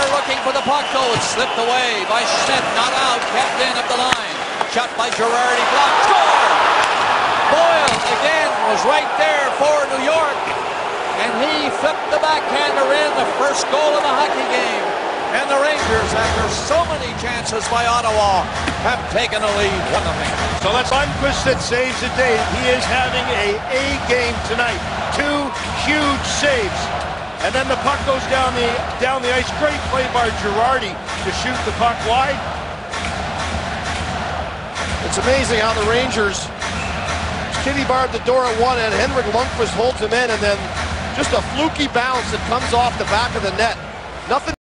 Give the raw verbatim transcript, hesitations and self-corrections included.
Boyler looking for the puck, though. It's slipped away by Schmidt. Not out. Kept in up the line. Shot by Girardi. Blocked. Score! Boyle again was right there for New York. And he flipped the backhander in, the first goal of the hockey game. And the Rangers, after so many chances by Ottawa, have taken a lead one nothing. So that's Lundqvist that saves the day. He is having a A game tonight. Two huge saves. And then the puck goes down the down the ice. Great play by Girardi to shoot the puck wide. It's amazing how the Rangers kitty barred the door at one end. Henrik Lundqvist holds him in, and then just a fluky bounce that comes off the back of the net. Nothing.